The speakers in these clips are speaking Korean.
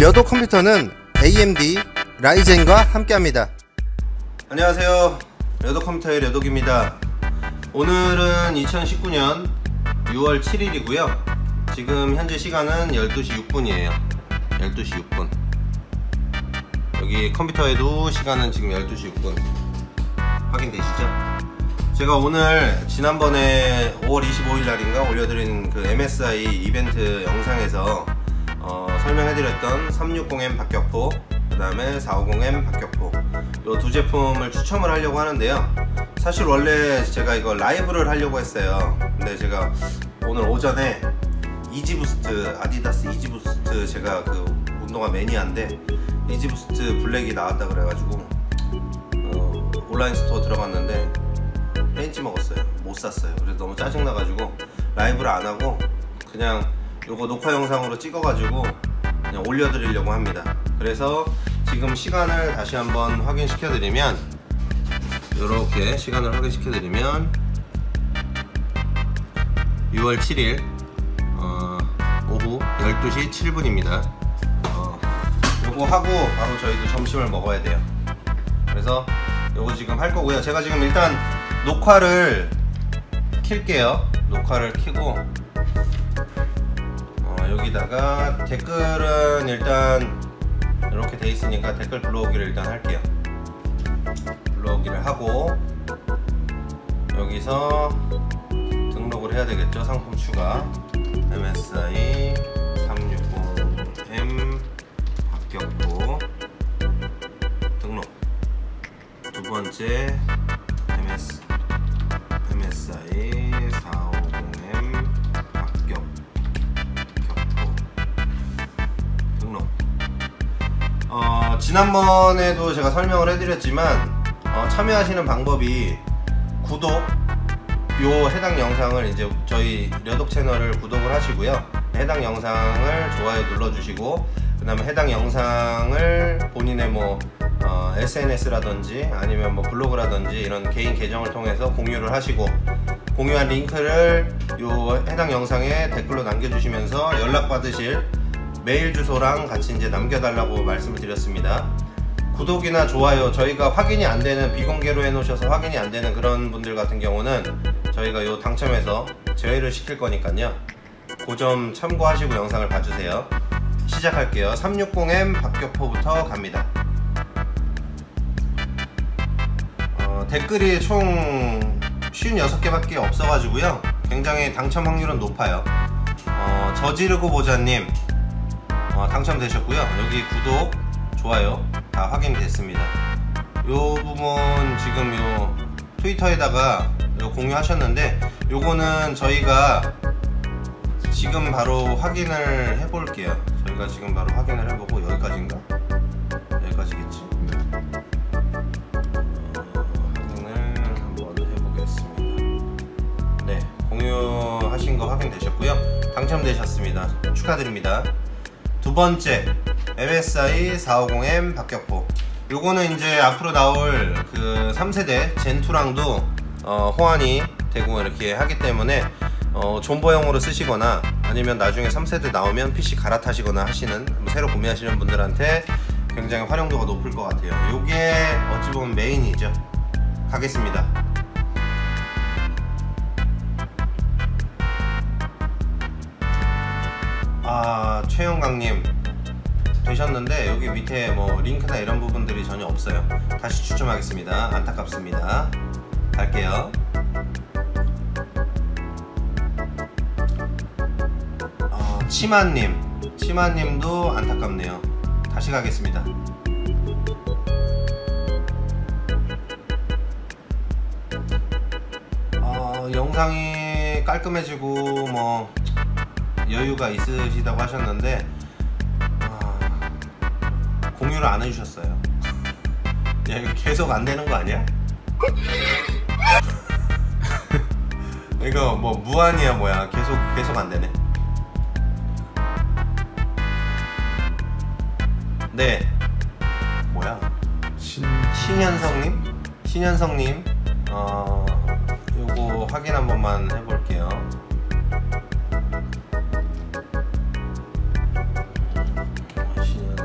려도 컴퓨터는 AMD 라이젠과 함께합니다. 안녕하세요, 려도 컴퓨터의 려독입니다. 오늘은 2019년 6월 7일이고요 지금 현재 시간은 12시 6분이에요 12시 6분. 여기 컴퓨터에도 시간은 지금 12시 6분 확인되시죠? 제가 오늘 지난번에 5월 25일 날인가 올려드린 그 MSI 이벤트 영상에서 설명해드렸던 360M 박격포, 그 다음에 450M 박격포, 요 두 제품을 추첨을 하려고 하는데요. 사실 원래 제가 이거 라이브를 하려고 했어요. 근데 제가 오늘 오전에 이지부스트, 아디다스 이지부스트, 제가 그 운동화 매니아인데 이지부스트 블랙이 나왔다 그래가지고 온라인 스토어 들어갔는데 벤치 먹었어요. 못 샀어요. 그래서 너무 짜증나가지고 라이브를 안 하고 그냥 요거 녹화 영상으로 찍어가지고 그냥 올려드리려고 합니다. 그래서 지금 시간을 다시 한번 확인시켜 드리면, 요렇게 시간을 확인시켜 드리면 6월 7일 오후 12시 7분입니다 요거 하고 바로 저희도 점심을 먹어야 돼요. 그래서 요거 지금 할 거고요. 제가 지금 일단 녹화를 킬게요. 녹화를 켜고 여기다가 댓글은 일단 이렇게 돼 있으니까 댓글 불러오기를 일단 할게요. 불러오기를 하고 여기서 등록을 해야 되겠죠. 상품 추가 MSI 360M 박격포 등록. 두 번째 MSI 450M 박격포 등록. 지난번에도 제가 설명을 해드렸지만 참여하시는 방법이 구독, 요 해당 영상을 이제 저희 려독 채널을 구독을 하시고요, 해당 영상을 좋아요 눌러주시고, 그 다음에 해당 영상을 본인의 뭐 SNS라든지 아니면 뭐 블로그라든지 이런 개인 계정을 통해서 공유를 하시고, 공유한 링크를 요 해당 영상에 댓글로 남겨주시면서 연락받으실 메일 주소랑 같이 이제 남겨달라고 말씀을 드렸습니다. 구독이나 좋아요, 저희가 확인이 안 되는, 비공개로 해놓으셔서 확인이 안 되는 그런 분들 같은 경우는 저희가 요 당첨해서 제외를 시킬 거니까요. 그 점 참고하시고 영상을 봐주세요. 시작할게요. 360M 박격포부터 갑니다. 댓글이 총 56개밖에 없어가지고요 굉장히 당첨 확률은 높아요. 저지르고 보자님 당첨되셨고요. 여기 구독, 좋아요 다 확인됐습니다. 요 부분 지금 요 트위터에다가 요 공유하셨는데, 요거는 저희가 지금 바로 확인을 해볼게요. 저희가 지금 바로 확인을 해보고, 여기까지인가? 여기까지겠지? 확인을 한번 해보겠습니다. 네, 공유하신 거 확인되셨고요. 당첨되셨습니다. 축하드립니다. 두 번째 MSI 450M 박격포. 요거는 이제 앞으로 나올 그 3세대 젠2랑도 호환이 되고 이렇게 하기 때문에 존버용으로 쓰시거나 아니면 나중에 3세대 나오면 PC 갈아타시거나 하시는, 새로 구매하시는 분들한테 굉장히 활용도가 높을 것 같아요. 요게 어찌 보면 메인이죠. 가겠습니다. 최영강님 되셨는데 여기 밑에 뭐 링크나 이런 부분들이 전혀 없어요. 다시 추첨하겠습니다. 안타깝습니다. 갈게요. 치마님도 안타깝네요. 다시 가겠습니다. 영상이 깔끔해지고 뭐 여유가 있으시다고 하셨는데 공유를 안 해주셨어요. 야, 이거 계속 안 되는 거 아니야? 이거 뭐 무한이야 뭐야, 계속 안 되네. 네, 뭐야? 신현성님 요거 확인 한 번만 해볼게요. 신현성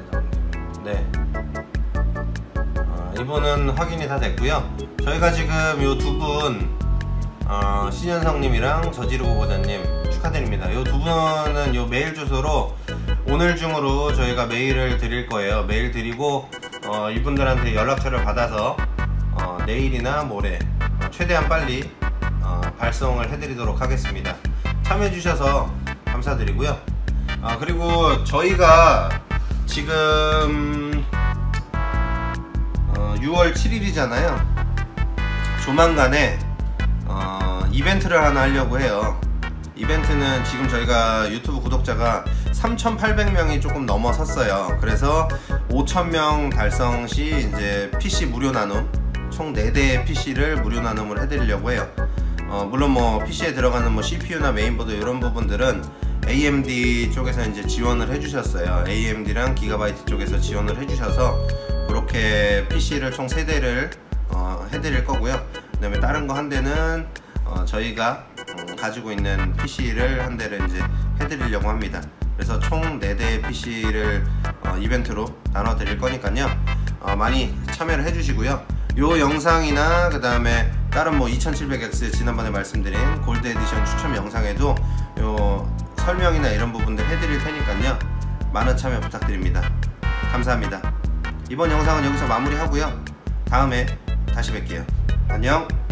이분은 확인이 다 됐고요. 저희가 지금 요 두 분 신현성님이랑 저지르고보자님 축하드립니다. 요 두 분은 요 메일 주소로 오늘 중으로 저희가 메일을 드릴 거예요. 메일 드리고 이분들한테 연락처를 받아서 내일이나 모레 최대한 빨리 발송을 해드리도록 하겠습니다. 참여해 주셔서 감사드리고요. 그리고 저희가 지금 6월 7일이잖아요 조만간에 이벤트를 하나 하려고 해요. 이벤트는 지금 저희가 유튜브 구독자가 3,800명이 조금 넘어섰어요. 그래서 5,000명 달성 시 이제 PC 무료 나눔, 총 4대의 PC를 무료 나눔을 해드리려고 해요. 물론 뭐 PC에 들어가는 뭐 CPU나 메인보드 이런 부분들은 AMD 쪽에서 이제 지원을 해주셨어요. AMD랑 기가바이트 쪽에서 지원을 해주셔서 그렇게 PC를 총 3대를 해드릴 거고요. 그 다음에 다른 거 한 대는 저희가 가지고 있는 PC를 한 대를 이제 해드리려고 합니다. 그래서 총 4대의 PC를 이벤트로 나눠 드릴 거니까요. 많이 참여를 해주시고요. 요 영상이나 그 다음에 다른 뭐 2700X 지난번에 말씀드린 골드 에디션 추첨 영상에도 요 설명이나 이런 부분들 해드릴 테니까요. 많은 참여 부탁드립니다. 감사합니다. 이번 영상은 여기서 마무리하고요. 다음에 다시 뵐게요. 안녕.